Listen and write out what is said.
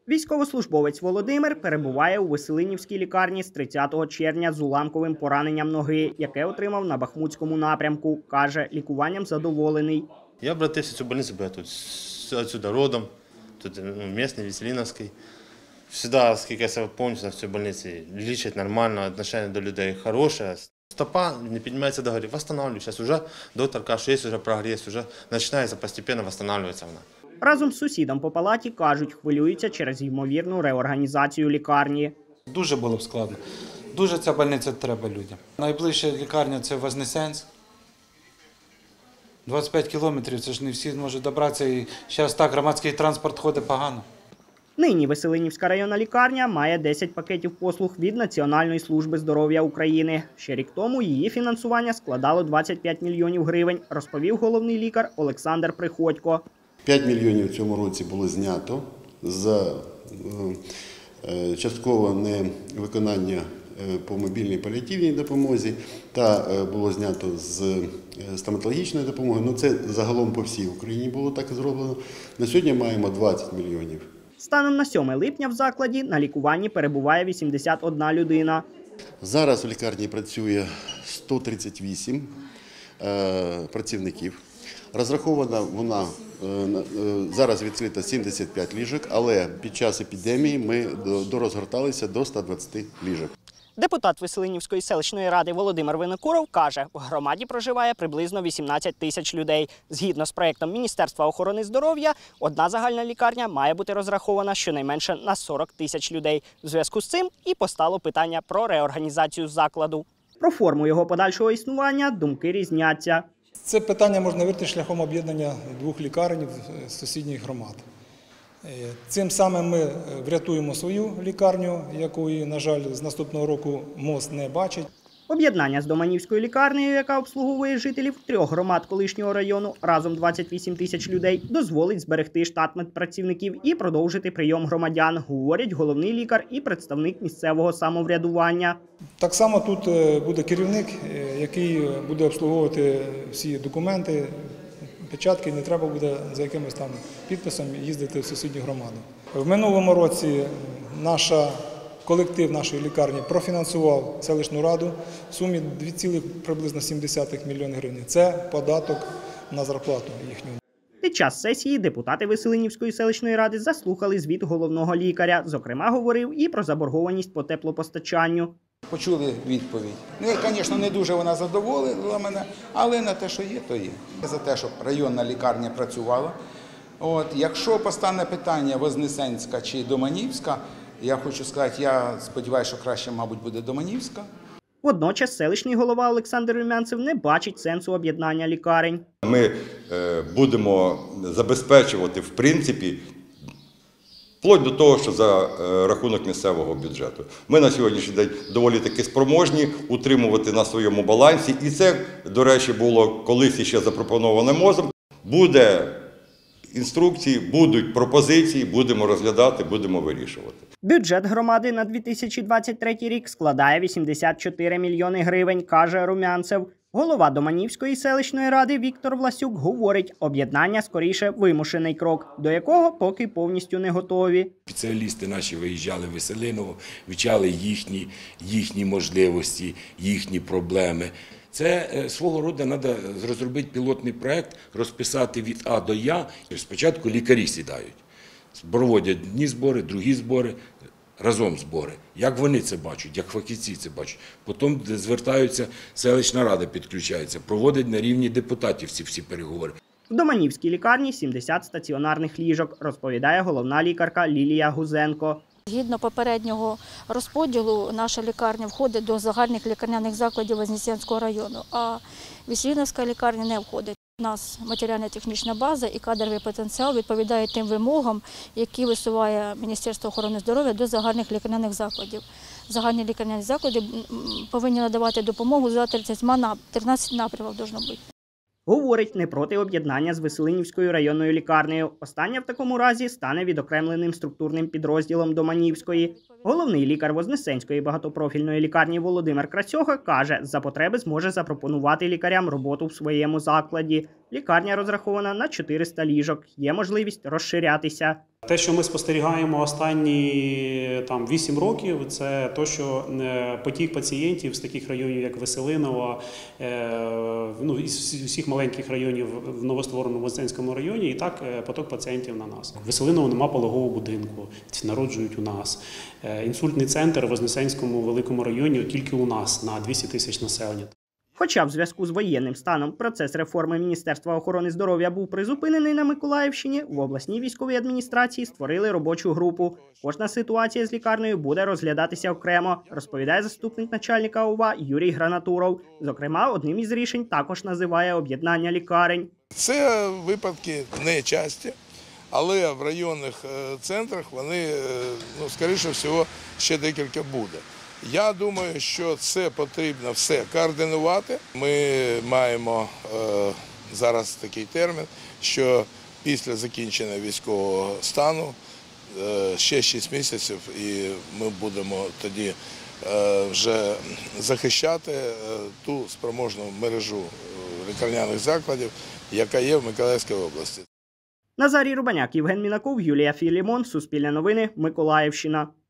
Військовослужбовець Володимир перебуває у Веселинівській лікарні з 30 червня з уламковим пораненням ноги, яке отримав на Бахмутському напрямку. Каже, лікуванням задоволений. Я обратився в цю больницю, бо я тут отсюда родом, тут місний, Веселиновський. Всегда, скільки я себе пам'ятаю, в цій больниці лічать нормально, відношення до людей хороше. Стопа не піднімається до гори, відновлюю. Зараз вже доктор каже, що є вже прогрес, вже починається постійно відновлюватися вона. Разом з сусідом по палаті, кажуть, хвилюються через ймовірну реорганізацію лікарні. Дуже було б складно. Дуже ця больниця треба людям. Найближча лікарня – це Вознесенськ. 25 кілометрів, це ж не всі можуть добратися. І зараз так громадський транспорт ходить погано. Нині Веселинівська районна лікарня має 10 пакетів послуг від Національної служби здоров'я України. Ще рік тому її фінансування складало 25 мільйонів гривень, розповів головний лікар Олександр Приходько. 5 мільйонів в цьому році було знято за часткове невиконання по мобільній паліативній допомозі та було знято з стоматологічної допомоги. Ну, це загалом по всій Україні було так зроблено. На сьогодні маємо 20 мільйонів. Станом на 7 липня в закладі на лікуванні перебуває 81 людина. Зараз в лікарні працює 138 працівників. Розрахована вона, зараз відкрито 75 ліжок, але під час епідемії ми дорозгорталися до 120 ліжок. Депутат Веселинівської селищної ради Володимир Винокуров каже, в громаді проживає приблизно 18 тисяч людей. Згідно з проєктом Міністерства охорони здоров'я, одна загальна лікарня має бути розрахована щонайменше на 40 тисяч людей. В зв'язку з цим і постало питання про реорганізацію закладу. Про форму його подальшого існування думки різняться. Це питання можна вирішити шляхом об'єднання двох лікарень з сусідніх громад. Цим самим ми врятуємо свою лікарню, якої, на жаль, з наступного року МОЗ не бачить. Об'єднання з Доманівською лікарнею, яка обслуговує жителів 3 громад колишнього району, разом 28 тисяч людей, дозволить зберегти штат медпрацівників і продовжити прийом громадян, говорять головний лікар і представник місцевого самоврядування. Так само тут буде керівник, який буде обслуговувати всі документи, печатки, не треба буде за якимось там підписом їздити в сусідню громаду. В минулому році колектив нашої лікарні профінансував селищну раду в сумі 2,7 мільйона гривень. Це податок на зарплату їхню. Під час сесії депутати Веселинівської селищної ради заслухали звіт головного лікаря. Зокрема, говорив і про заборгованість по теплопостачанню. Почули відповідь. Ну, звісно, не дуже вона задоволила мене, але на те, що є, то є. За те, щоб районна лікарня працювала. Якщо постане питання Вознесенська чи Доманівська, я хочу сказати, я сподіваюся, що краще, мабуть, буде Доманівська. Водночас селищний голова Олександр Румянцев не бачить сенсу об'єднання лікарень. Ми будемо забезпечувати, в принципі, вплоть до того, що за рахунок місцевого бюджету. Ми на сьогоднішній день доволі таки спроможні утримувати на своєму балансі. І це, до речі, було колись ще запропоноване МОЗом. Буде інструкції, будуть пропозиції, будемо розглядати, будемо вирішувати. Бюджет громади на 2023 рік складає 84 мільйони гривень, каже Румянцев. Голова Доманівської селищної ради Віктор Власюк говорить, об'єднання скоріше вимушений крок, до якого поки повністю не готові. Спеціалісти наші виїжджали в Веселиново, вивчали їхні можливості, їхні проблеми. Це свого роду треба розробити пілотний проєкт, розписати від А до Я. Спочатку лікарі сідають, проводять одні збори, другі збори, разом збори. Як вони це бачать, як фахівці це бачать. Потім звертаються, селищна рада підключається, проводить на рівні депутатів ці всі переговори. В Доманівській лікарні 70 стаціонарних ліжок, розповідає головна лікарка Лілія Гузенко. Згідно попереднього розподілу, наша лікарня входить до загальних лікарняних закладів Вознесенського району, а Веселинівська лікарня не входить. У нас матеріально-технічна база і кадровий потенціал відповідає тим вимогам, які висуває Міністерство охорони здоров'я до загальних лікарняних закладів. Загальні лікарняні заклади повинні надавати допомогу за 13 напрямів должно бути. Говорить, не проти об'єднання з Веселинівською районною лікарнею. Остання в такому разі стане відокремленим структурним підрозділом Доманівської. Головний лікар Вознесенської багатопрофільної лікарні Володимир Крацьоха каже, за потреби зможе запропонувати лікарям роботу в своєму закладі. Лікарня розрахована на 400 ліжок. Є можливість розширятися. Те, що ми спостерігаємо останні 8 років, це те, що потік пацієнтів з таких районів, як Веселиново, із усіх маленьких районів в новоствореному Вознесенському районі, і так поток пацієнтів на нас. В Веселиново нема пологового будинку, народжують у нас. Інсультний центр в Вознесенському великому районі тільки у нас на 200 тисяч населення. Хоча в зв'язку з воєнним станом процес реформи Міністерства охорони здоров'я був призупинений на Миколаївщині, в обласній військовій адміністрації створили робочу групу. Кожна ситуація з лікарнею буде розглядатися окремо, розповідає заступник начальника ОВА Юрій Гранатуров. Зокрема, одним із рішень також називає об'єднання лікарень. Це випадки не часті, але в районних центрах вони, скоріше всього, ще декілька буде. Я думаю, що це потрібно все координувати. Ми маємо зараз такий термін, що після закінчення військового стану ще 6 місяців і ми будемо тоді вже захищати ту спроможну мережу лікарняних закладів, яка є в Миколаївській області. Назарій Рубаняк, Євген Мінаков, Юлія Філімон, Суспільне новини, Миколаївщина.